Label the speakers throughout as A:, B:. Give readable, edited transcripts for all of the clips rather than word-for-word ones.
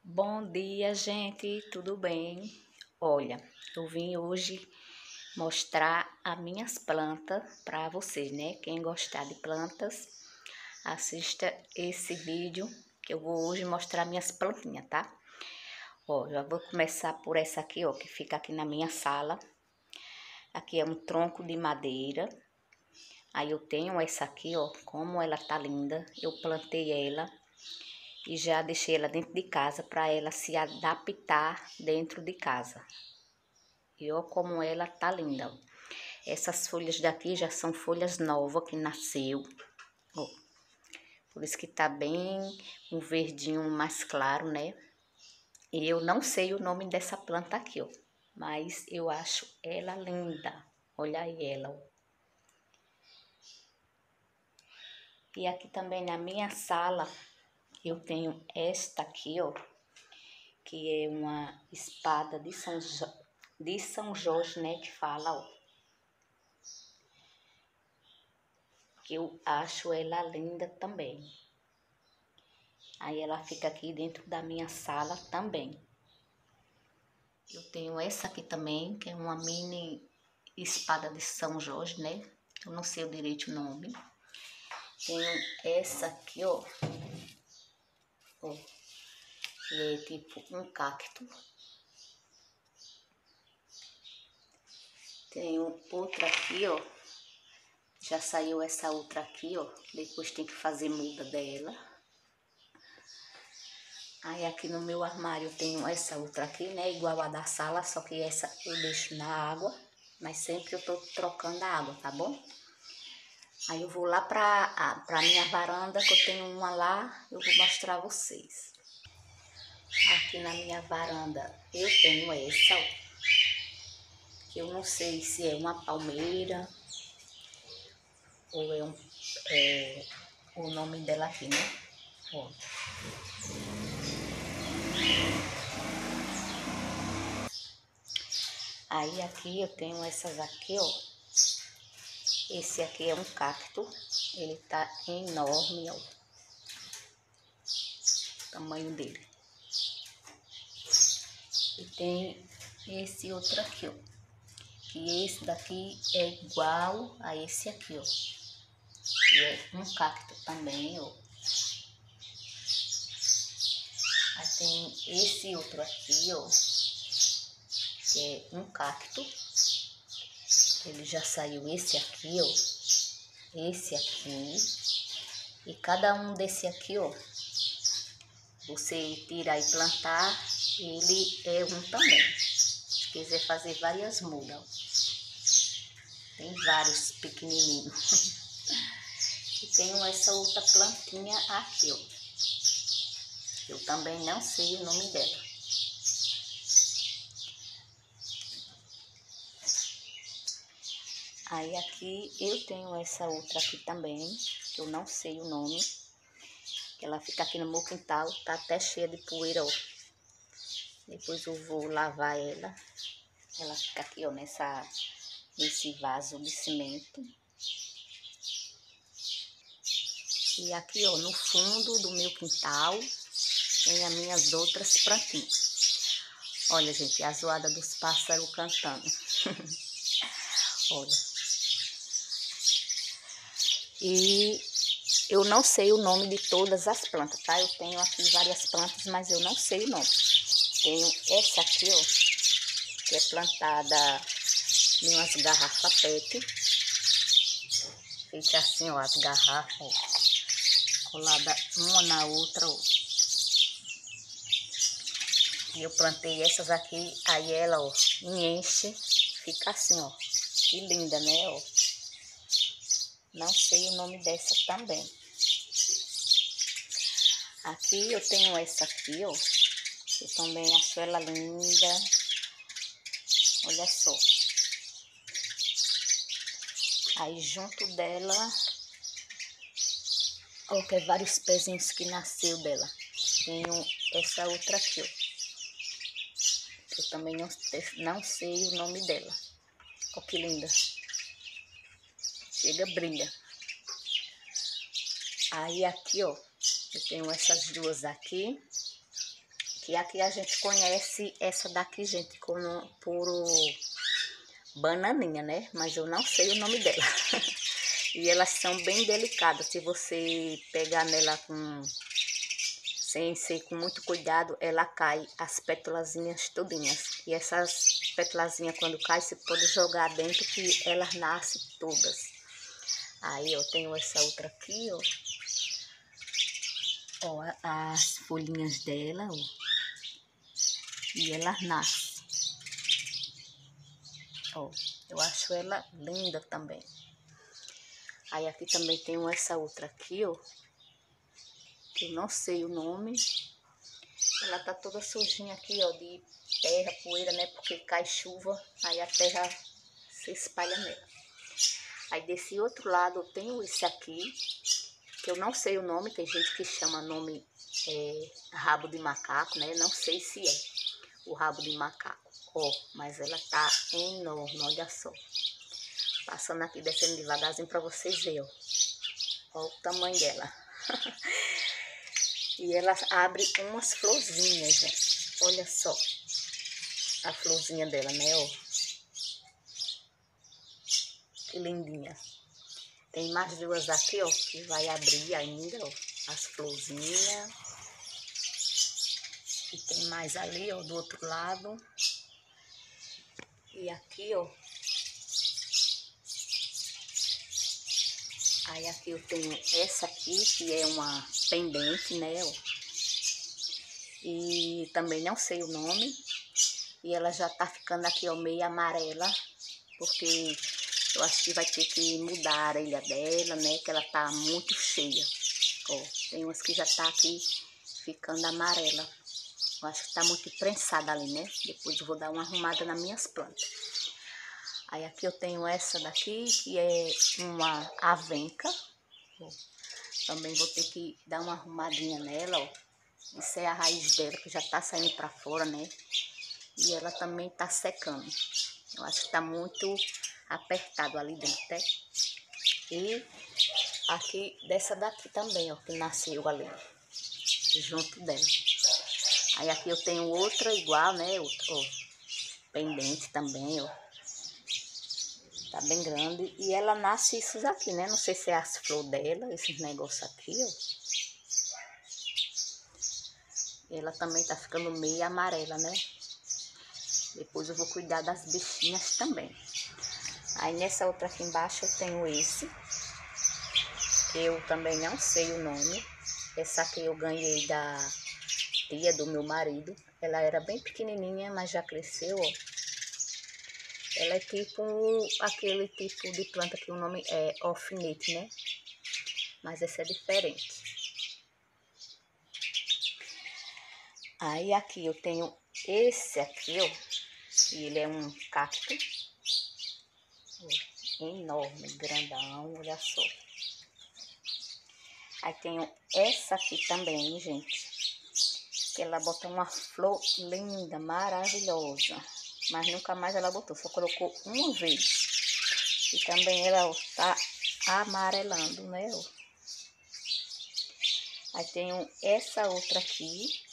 A: Bom dia, gente, tudo bem? Olha, eu vim hoje mostrar as minhas plantas para vocês, né? Quem gostar de plantas, assista esse vídeo que eu vou hoje mostrar minhas plantinhas, tá? Ó, já vou começar por essa aqui, ó, que fica aqui na minha sala. Aqui é um tronco de madeira. Aí eu tenho essa aqui, ó, como ela tá linda. Eu plantei ela e já deixei ela dentro de casa para ela se adaptar dentro de casa. E ó como ela tá linda, ó. Essas folhas daqui já são folhas novas que nasceu, ó. Por isso que tá bem um verdinho mais claro, né? E eu não sei o nome dessa planta aqui, ó. Mas eu acho ela linda. Olha aí ela, ó. E aqui também na minha sala eu tenho esta aqui, ó. Que é uma espada de São Jorge, né? Que fala, ó. Que eu acho ela linda também. Aí ela fica aqui dentro da minha sala também. Eu tenho essa aqui também, que é uma mini espada de São Jorge, né? Eu não sei o direito o nome. Tenho essa aqui, ó. Ó. Que é tipo um cacto. Tenho outra aqui, ó. Já saiu essa outra aqui, ó. Depois tem que fazer muda dela. Aí aqui no meu armário eu tenho essa outra aqui, né? Igual a da sala, só que essa eu deixo na água. Mas sempre eu tô trocando a água, tá bom? Aí eu vou lá pra minha varanda, que eu tenho uma lá, eu vou mostrar a vocês. Aqui na minha varanda eu tenho essa, ó. Que eu não sei se é uma palmeira ou é o nome dela aqui, né? Ó. Aí aqui eu tenho essas aqui, ó. Esse aqui é um cacto, ele tá enorme, ó. O tamanho dele. E tem esse outro aqui, ó. E esse daqui é igual a esse aqui, ó. Que é um cacto também, ó. Aí tem esse outro aqui, ó. Que é um cacto. Ele já saiu esse aqui, ó. Esse aqui. E cada um desse aqui, ó. Você tirar e plantar, ele é um também. Se quiser fazer várias mudas, ó. Tem vários pequenininhos. E tenho essa outra plantinha aqui, ó. Eu também não sei o nome dela. Aí aqui eu tenho essa outra aqui também, que eu não sei o nome. Que ela fica aqui no meu quintal, tá até cheia de poeira, ó. Depois eu vou lavar ela. Ela fica aqui, ó, nesse vaso de cimento. E aqui, ó, no fundo do meu quintal, tem as minhas outras plantinhas. Olha, gente, a zoada dos pássaros cantando. Olha. E eu não sei o nome de todas as plantas, tá? Eu tenho aqui várias plantas, mas eu não sei o nome. Tenho essa aqui, ó, que é plantada em umas garrafas PET. Fica assim, ó, as garrafas, ó, colada uma na outra, ó. E eu plantei essas aqui, aí ela, ó, enche, fica assim, ó. Que linda, né, ó. Não sei o nome dessa também. Aqui eu tenho essa aqui, ó. Eu também acho ela linda. Olha só. Aí junto dela, ó, que é vários pezinhos que nasceu dela. Tenho essa outra aqui, ó. Eu também não sei o nome dela. Ó que linda. Chega, brilha. Aí aqui, ó, eu tenho essas duas aqui. Que aqui a gente conhece essa daqui, gente, como por bananinha, né? Mas eu não sei o nome dela. E elas são bem delicadas. Se você pegar nela sem ser com muito cuidado, ela cai as pétalazinhas todinhas. E essas pétalazinhas, quando cai, você pode jogar dentro que elas nascem todas. Aí, eu tenho essa outra aqui, ó. Ó, as folhinhas dela, ó. E ela nasce. Ó, eu acho ela linda também. Aí aqui também tem essa outra aqui, ó. Que eu não sei o nome. Ela tá toda sujinha aqui, ó, de terra, poeira, né? Porque cai chuva, aí a terra se espalha nela. Aí desse outro lado eu tenho esse aqui, que eu não sei o nome. Tem gente que chama nome rabo de macaco, né? Não sei se é o rabo de macaco. Ó, mas ela tá enorme, olha só. Passando aqui, descendo devagarzinho pra vocês verem, ó. Ó o tamanho dela. E ela abre umas florzinhas, gente. Olha só a florzinha dela, né, ó. Que lindinha. Tem mais duas aqui, ó, que vai abrir ainda, ó, as florzinhas. E tem mais ali, ó, do outro lado. E aqui, ó. Aí aqui eu tenho essa aqui, que é uma pendente, né, ó. E também não sei o nome. E ela já tá ficando aqui, ó, meio amarela. Porque eu acho que vai ter que mudar a orelha dela, né, que ela tá muito cheia. Ó, tem umas que já tá aqui ficando amarela. Eu acho que tá muito prensada ali, né? Depois eu vou dar uma arrumada nas minhas plantas. Aí aqui eu tenho essa daqui, que é uma avenca. Ó, também vou ter que dar uma arrumadinha nela, ó. Isso é a raiz dela, que já tá saindo pra fora, né? E ela também tá secando. Eu acho que tá muito apertado ali dentro, né? E aqui, dessa daqui também, ó, que nasceu ali, junto dela. Aí aqui eu tenho outra igual, né, ó, pendente também, ó. Tá bem grande. E ela nasce isso aqui, né, não sei se é as flores dela, esses negócios aqui, ó. Ela também tá ficando meio amarela, né. Depois eu vou cuidar das bichinhas também. Aí nessa outra aqui embaixo eu tenho esse. Eu também não sei o nome. Essa aqui eu ganhei da tia do meu marido. Ela era bem pequenininha, mas já cresceu, ó. Ela é tipo aquele tipo de planta que o nome é alfinete, né? Mas essa é diferente. Aí aqui eu tenho esse aqui, ó. Que ele é um cacto. Ó, enorme, grandão, olha só. Aí tenho essa aqui também, gente. Que ela bota uma flor linda, maravilhosa. Mas nunca mais ela botou, só colocou uma vez. E também ela, ó, tá amarelando, né, ó. Aí tenho essa outra aqui.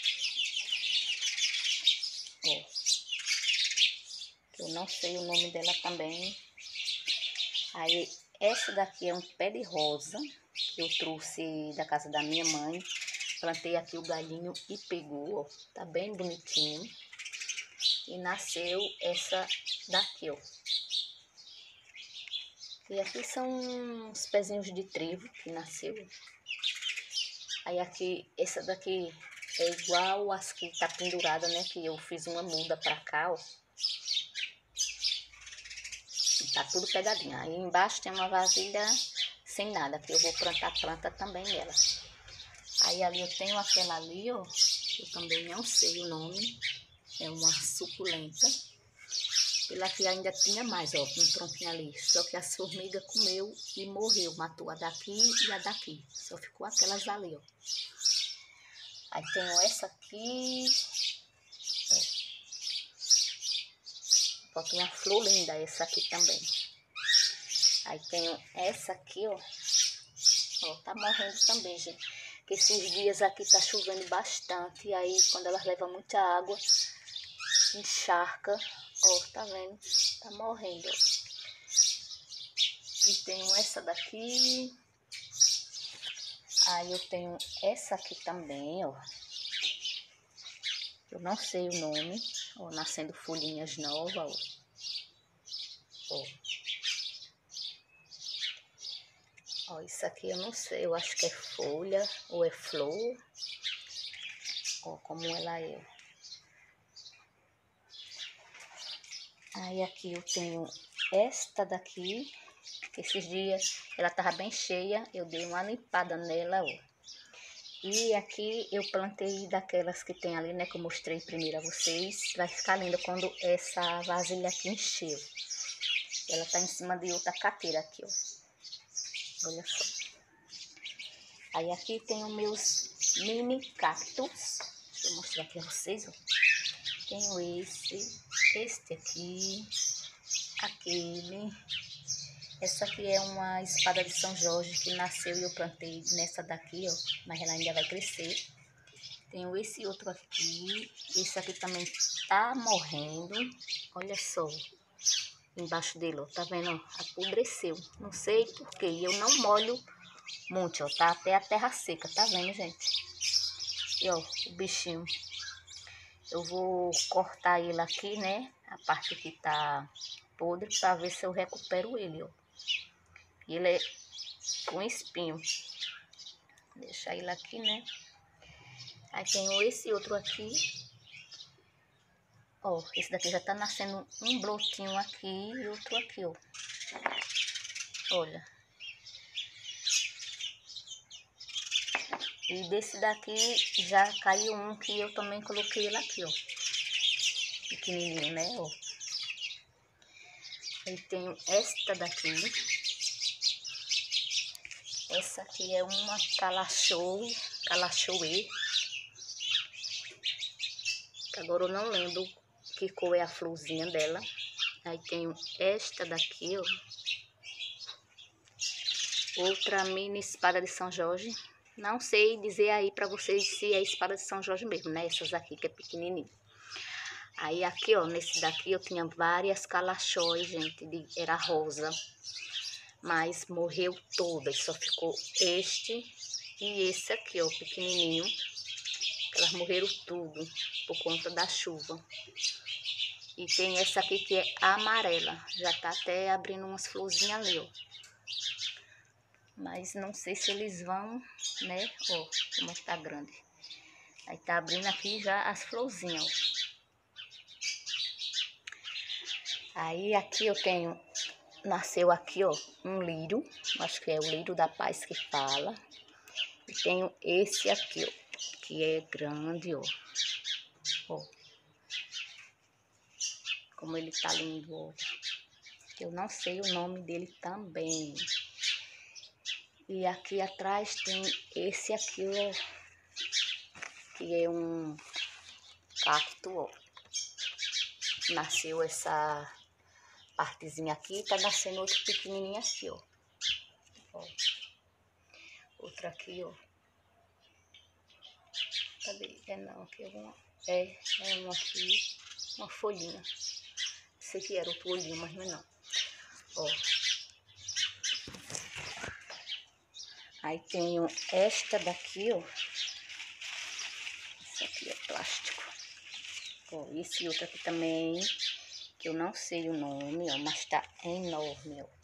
A: Ó. Que eu não sei o nome dela também. Aí essa daqui é um pé de rosa. Que eu trouxe da casa da minha mãe. Plantei aqui o galinho e pegou, ó. Tá bem bonitinho. E nasceu essa daqui, ó. E aqui são uns pezinhos de trigo que nasceu. Aí aqui, essa daqui é igual as que tá pendurada, né? Que eu fiz uma muda pra cá, ó. E tá tudo pegadinho. Aí embaixo tem uma vasilha sem nada, que eu vou plantar planta também nela. Aí ali eu tenho aquela ali, ó. Eu também não sei o nome. É uma suculenta. Ele aqui ainda tinha mais, ó, um tronquinho ali. Só que as formigas comeu e morreu. Matou a daqui e a daqui. Só ficou aquelas ali, ó. Aí tenho essa aqui. Ó. Bota uma flor linda essa aqui também. Aí tenho essa aqui, ó. Ó, tá morrendo também, gente. que esses dias aqui tá chovendo bastante, e aí quando elas levam muita água, encharca, ó, tá vendo? Tá morrendo, ó. E tenho essa daqui, aí eu tenho essa aqui também, ó. Eu não sei o nome, ó, nascendo folhinhas novas, ó. Ó. Ó, isso aqui eu não sei, eu acho que é folha ou é flor. Ó, como ela é. Aí aqui eu tenho esta daqui, que esses dias ela tava bem cheia, eu dei uma limpada nela, ó. E aqui eu plantei daquelas que tem ali, né, que eu mostrei primeiro a vocês. Vai ficar linda quando essa vasilha aqui encheu. Ela tá em cima de outra cadeira aqui, ó. Olha só. Aí aqui tem os meus mini cactos. Deixa eu mostrar aqui a vocês, ó. Tenho este aqui, aquele. Essa aqui é uma espada de São Jorge que nasceu e eu plantei nessa daqui, ó. Mas ela ainda vai crescer. Tenho esse outro aqui. Esse aqui também tá morrendo. Olha só. Embaixo dele, ó. Tá vendo? Ó, apodreceu. Não sei porquê. E eu não molho muito, ó. Tá até a terra seca. Tá vendo, gente? E ó, o bichinho. Eu vou cortar ele aqui, né? A parte que tá podre, pra ver se eu recupero ele, ó. E ele é com espinho. Vou deixar ele aqui, né? Aí tenho esse outro aqui. Ó, esse daqui já tá nascendo um brotinho aqui e outro aqui, ó. Olha. E desse daqui já caiu um que eu também coloquei ele aqui, ó. Pequenininho, né, ó. E tenho esta daqui. Essa aqui é uma calachoe. Agora eu não lembro que cor é a florzinha dela. Aí tenho esta daqui, ó. Outra mini espada de São Jorge. Não sei dizer aí pra vocês se é espada de São Jorge mesmo, né? Essas aqui que é pequenininha. Aí aqui, ó, nesse daqui eu tinha várias calachóis, gente, era rosa. Mas morreu todas, só ficou este e esse aqui, ó, pequenininho. Elas morreram tudo por conta da chuva. E tem essa aqui que é amarela, já tá até abrindo umas florzinhas ali, ó. Mas não sei se eles vão, né, ó, como tá grande. Aí tá abrindo aqui já as florzinhas, ó. Aí aqui eu tenho, nasceu aqui, ó, um lírio, acho que é o lírio da paz que fala. E tenho esse aqui, ó, que é grande, ó. Ó. Como ele tá lindo, ó. Eu não sei o nome dele também. E aqui atrás tem esse aqui, ó, que é um cacto, ó. Nasceu essa partezinha aqui, tá nascendo outro pequenininho aqui, ó. Ó. Outro aqui, ó. Cadê? É não, aqui é uma. É uma aqui, uma folhinha. Sei que era outro olhinho, mas não é não. Ó. Aí tenho esta daqui, ó. Essa aqui é plástico. Ó, esse outro aqui também, que eu não sei o nome, ó, mas tá enorme, ó.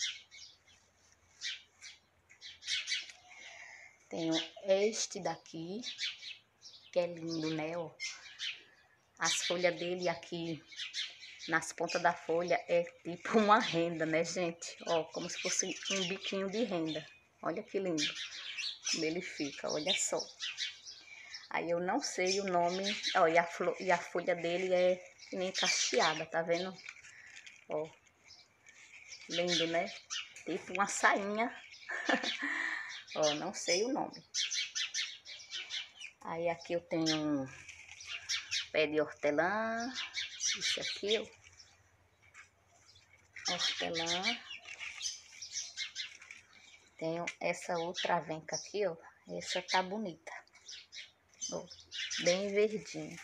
A: Tenho este daqui, que é lindo, né, ó. As folhas dele aqui, nas pontas da folha, é tipo uma renda, né, gente? Ó, como se fosse um biquinho de renda. Olha que lindo como ele fica, olha só. Aí eu não sei o nome, ó, e a folha dele é que nem cacheada, tá vendo? Ó, lindo, né? Tipo uma sainha. Ó, não sei o nome. Aí aqui eu tenho um pé de hortelã. Isso aqui, ó. Hortelã. Tenho essa outra venca aqui, ó. Essa tá bonita. Ó, bem verdinha.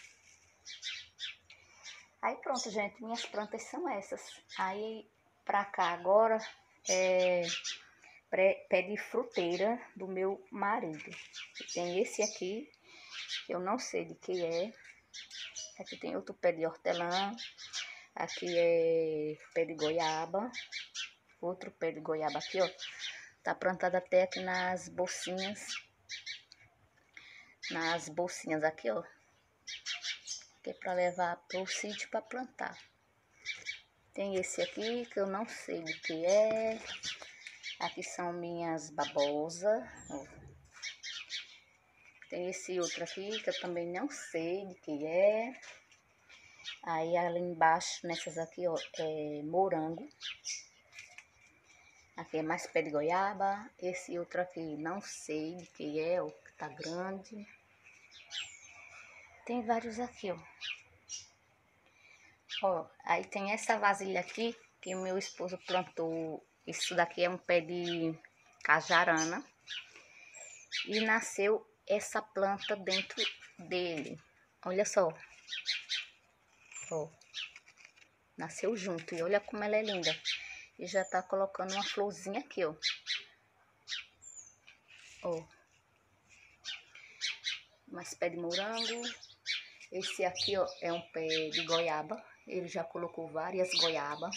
A: Aí pronto, gente, minhas plantas são essas. Aí pra cá agora é pé de fruteira do meu marido. Tem esse aqui, que eu não sei de que é. Aqui tem outro pé de hortelã. Aqui é pé de goiaba. Outro pé de goiaba aqui, ó. Tá plantado até aqui nas bolsinhas. Nas bolsinhas aqui, ó. Que é pra levar pro sítio pra plantar. Tem esse aqui que eu não sei de que é. Aqui são minhas babosas. Ó. Tem esse outro aqui que eu também não sei de que é. Aí ali embaixo, nessas aqui, ó, é morango. Aqui é mais pé de goiaba. Esse outro aqui não sei de que é, ó, que tá grande. Tem vários aqui, ó. Ó, aí tem essa vasilha aqui que o meu esposo plantou. Isso daqui é um pé de cajarana. E nasceu essa planta dentro dele. Olha só. Ó. Nasceu junto. E olha como ela é linda. E já tá colocando uma florzinha aqui, ó. Ó. Mais pé de morango. Esse aqui, ó, é um pé de goiaba. Ele já colocou várias goiabas.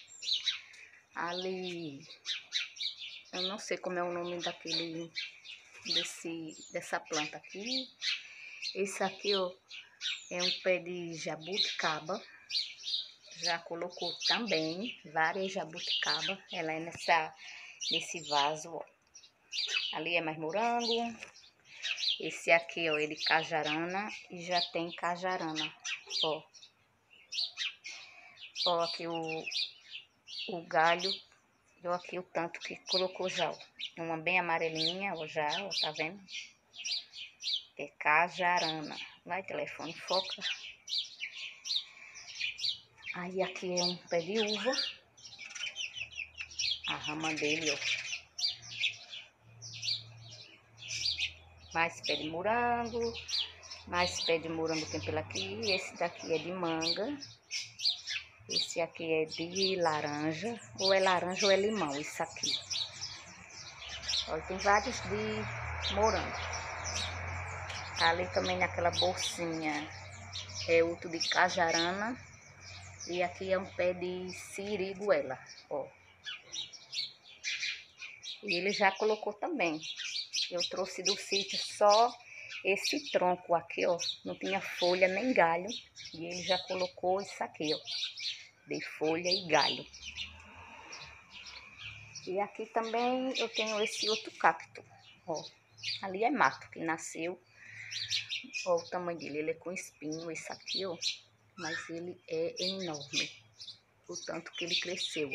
A: Ali, eu não sei como é o nome daquele, dessa planta aqui. Esse aqui, ó, é um pé de jabuticaba. Já colocou também várias jabuticaba. Ela é nesse vaso, ó. Ali é mais morango. Esse aqui, ó, é de cajarana e já tem cajarana, ó. Ó, aqui o galho, deu aqui o tanto que colocou já, ó. Uma bem amarelinha, ó, já, ó, tá vendo? É cajarana. Vai, telefone, foca. Aí aqui é um pé de uva. A rama dele, ó. Mais pé de morango. Mais pé de morango tem pelo aqui. Esse daqui é de manga. Esse aqui é de laranja. Ou é laranja ou é limão, isso aqui. Olha, tem vários de morango. Ali também naquela bolsinha é outro de cajarana. E aqui é um pé de siriguela, ó. E ele já colocou também. Eu trouxe do sítio só esse tronco aqui, ó. Não tinha folha nem galho. E ele já colocou isso aqui, ó. De folha e galho. E aqui também eu tenho esse outro cacto, ó. Ali é mato que nasceu. Ó o tamanho dele. Ele é com espinho, esse aqui, ó. Mas ele é enorme. O tanto que ele cresceu,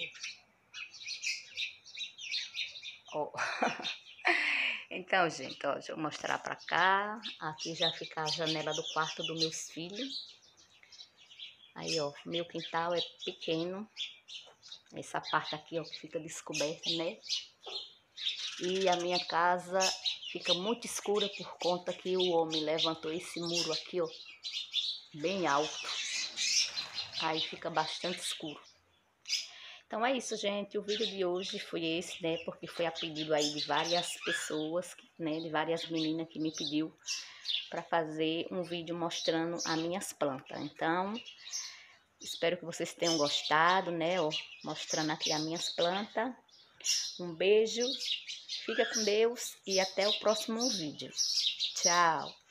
A: ó. Então, gente, ó, deixa eu mostrar pra cá. Aqui já fica a janela do quarto dos meus filhos. Aí, ó, meu quintal é pequeno. Essa parte aqui, ó, que fica descoberta, né? E a minha casa fica muito escura por conta que o homem levantou esse muro aqui, ó, bem alto. Aí fica bastante escuro. Então é isso, gente. O vídeo de hoje foi esse, né? Porque foi a pedido aí de várias pessoas, né? De várias meninas que me pediu para fazer um vídeo mostrando as minhas plantas. Então, espero que vocês tenham gostado, né? Ó, mostrando aqui as minhas plantas. Um beijo, fica com Deus e até o próximo vídeo. Tchau!